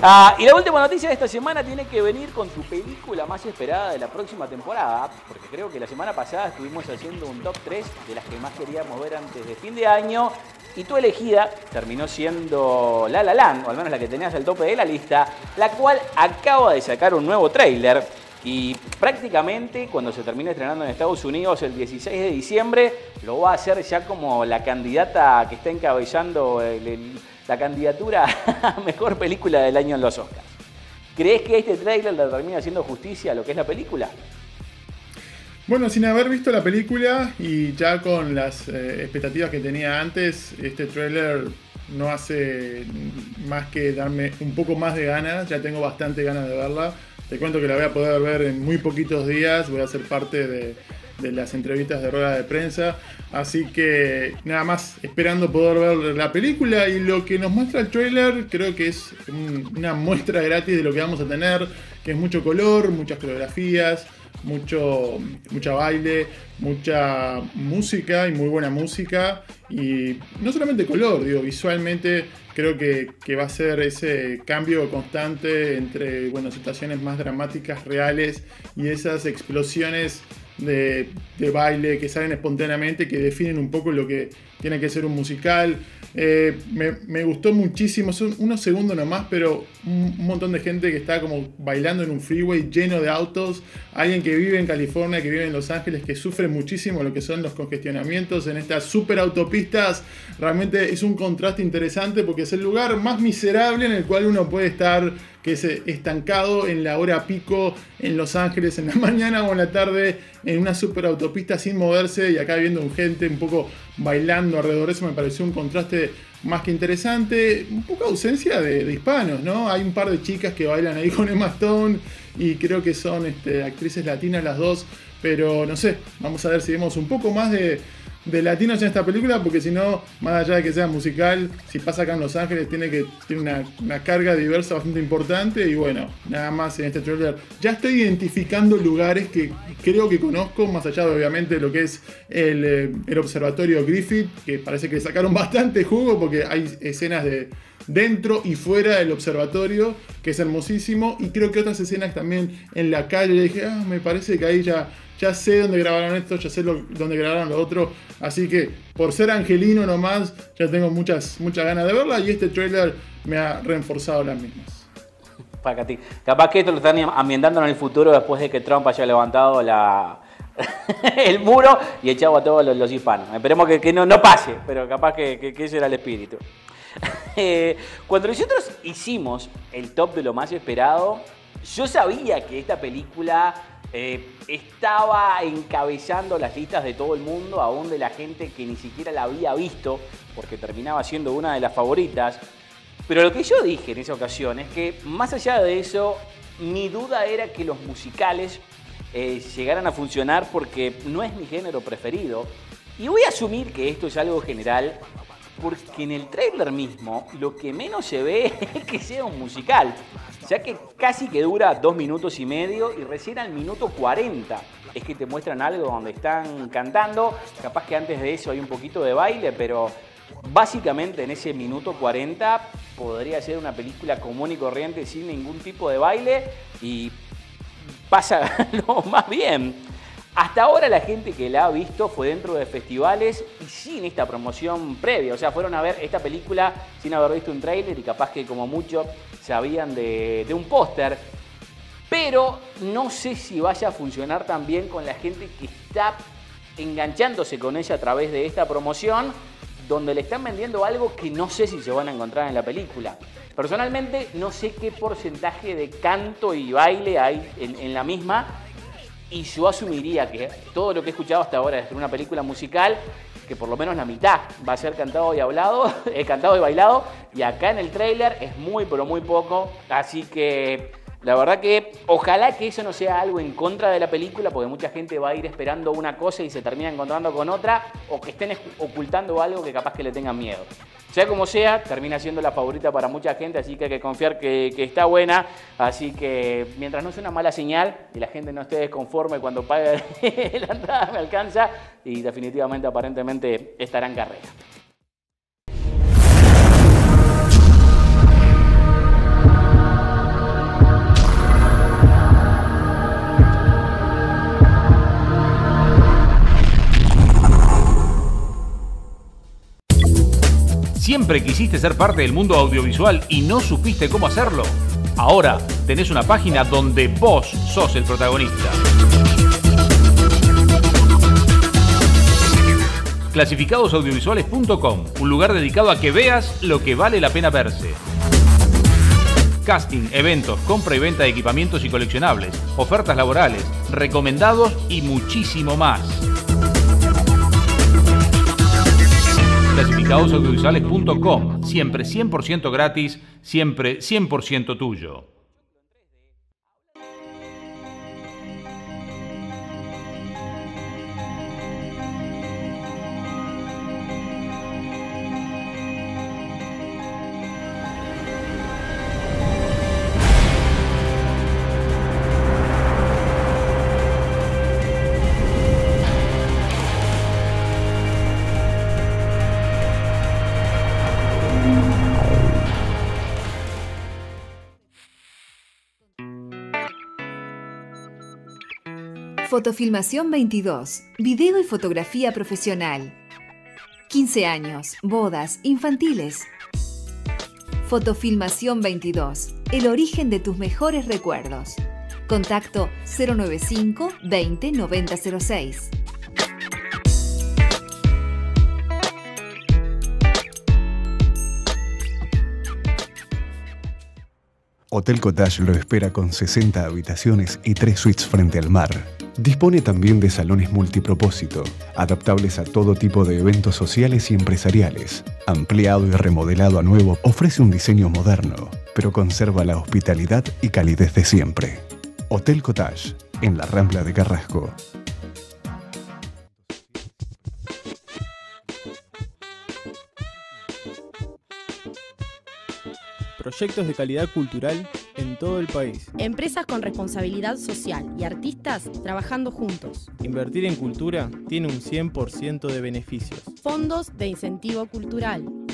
Y la última noticia de esta semana tiene que venir con tu película más esperada de la próxima temporada, porque creo que la semana pasada estuvimos haciendo un top 3 de las que más queríamos ver antes de fin de año, y tu elegida terminó siendo La La Land, o al menos la que tenías al tope de la lista, la cual acaba de sacar un nuevo tráiler. Y prácticamente cuando se termine estrenando en Estados Unidos el 16 de diciembre, lo va a hacer ya como la candidata que está encabezando la candidatura a mejor película del año en los Oscars. ¿Crees que este tráiler le termina haciendo justicia a lo que es la película? Bueno, sin haber visto la película y ya con las expectativas que tenía antes, este tráiler no hace más que darme un poco más de ganas. Ya tengo bastante ganas de verla. Te cuento que la voy a poder ver en muy poquitos días. Voy a ser parte de las entrevistas de rueda de prensa. Así que nada más esperando poder ver la película. Y lo que nos muestra el tráiler creo que es una muestra gratis de lo que vamos a tener. Que es mucho color, muchas coreografías, mucha baile, mucha música y muy buena música. Y no solamente color, digo, visualmente creo que va a ser ese cambio constante entre, bueno, situaciones más dramáticas, reales, y esas explosiones de baile que salen espontáneamente, que definen un poco lo que tiene que ser un musical. Me gustó muchísimo, son unos segundos nomás, pero un montón de gente que está como bailando en un freeway lleno de autos, alguien que vive en California, que vive en Los Ángeles, que sufre muchísimo lo que son los congestionamientos en estas super autopistas. Realmente es un contraste interesante porque es el lugar más miserable en el cual uno puede estar, que es estancado en la hora pico en Los Ángeles, en la mañana o en la tarde, en una super autopista sin moverse, y acá viendo gente un poco bailando alrededor. Eso me pareció un contraste más que interesante. Un poco ausencia de hispanos, ¿no? Hay un par de chicas que bailan ahí con Emma Stone y creo que son actrices latinas las dos, pero no sé, vamos a ver si vemos un poco más de latinos en esta película, porque si no, más allá de que sea musical, si pasa acá en Los Ángeles tiene una carga diversa bastante importante. Y bueno, nada más en este trailer ya estoy identificando lugares que creo que conozco, más allá de obviamente lo que es el observatorio Griffith, que parece que sacaron bastante jugo porque hay escenas de dentro y fuera del observatorio, que es hermosísimo, y creo que otras escenas también en la calle. Dije, me parece que ahí ya sé dónde grabaron esto, ya sé dónde grabaron lo otro. Así que por ser angelino nomás, ya tengo muchas ganas de verla, y este trailer me ha reforzado las mismas. Pácate. Capaz que esto lo están ambientando en el futuro después de que Trump haya levantado el muro y echado a todos los hispanos. Esperemos que no pase, pero capaz que ese era el espíritu. Cuando nosotros hicimos el top de lo más esperado, yo sabía que esta película estaba encabezando las listas de todo el mundo, aún de la gente que ni siquiera la había visto, porque terminaba siendo una de las favoritas. Pero lo que yo dije en esa ocasión es que, más allá de eso, mi duda era que los musicales llegaran a funcionar, porque no es mi género preferido. Y voy a asumir que esto es algo general, porque en el tráiler mismo lo que menos se ve es que sea un musical, ya que casi que dura 2 minutos y medio, y recién al minuto 40 es que te muestran algo donde están cantando. Capaz que antes de eso hay un poquito de baile, pero básicamente en ese minuto 40 podría ser una película común y corriente sin ningún tipo de baile, y pasa lo más bien. Hasta ahora la gente que la ha visto fue dentro de festivales y sin esta promoción previa. O sea, fueron a ver esta película sin haber visto un tráiler y capaz que como mucho sabían de un póster. Pero no sé si vaya a funcionar tan bien con la gente que está enganchándose con ella a través de esta promoción, donde le están vendiendo algo que no sé si se van a encontrar en la película. Personalmente no sé qué porcentaje de canto y baile hay en la misma. Y yo asumiría que todo lo que he escuchado hasta ahora es una película musical, que por lo menos la mitad va a ser cantado y hablado, cantado y bailado, y acá en el tráiler es muy pero muy poco. Así que la verdad que ojalá que eso no sea algo en contra de la película, porque mucha gente va a ir esperando una cosa y se termina encontrando con otra, o que estén ocultando algo que capaz que le tengan miedo. Sea como sea, termina siendo la favorita para mucha gente, así que hay que confiar que está buena. Así que mientras no sea una mala señal y la gente no esté desconforme cuando pague la entrada, me alcanza, y definitivamente aparentemente estará en carrera. ¿Siempre quisiste ser parte del mundo audiovisual y no supiste cómo hacerlo? Ahora tenés una página donde vos sos el protagonista. Clasificadosaudiovisuales.com, un lugar dedicado a que veas lo que vale la pena verse. Casting, eventos, compra y venta de equipamientos y coleccionables, ofertas laborales, recomendados y muchísimo más. Clasificadosaudiovisuales.com, siempre 100% gratis, siempre 100% tuyo. Fotofilmación 22, video y fotografía profesional. 15 años, bodas, infantiles. Fotofilmación 22, el origen de tus mejores recuerdos. Contacto 095 20 90 06. Hotel Cottage lo espera con 60 habitaciones y 3 suites frente al mar. Dispone también de salones multipropósito, adaptables a todo tipo de eventos sociales y empresariales. Ampliado y remodelado a nuevo, ofrece un diseño moderno, pero conserva la hospitalidad y calidez de siempre. Hotel Cottage, en la Rambla de Carrasco. Proyectos de calidad cultural en todo el país. Empresas con responsabilidad social y artistas trabajando juntos. Invertir en cultura tiene un 100% de beneficios. Fondos de incentivo cultural.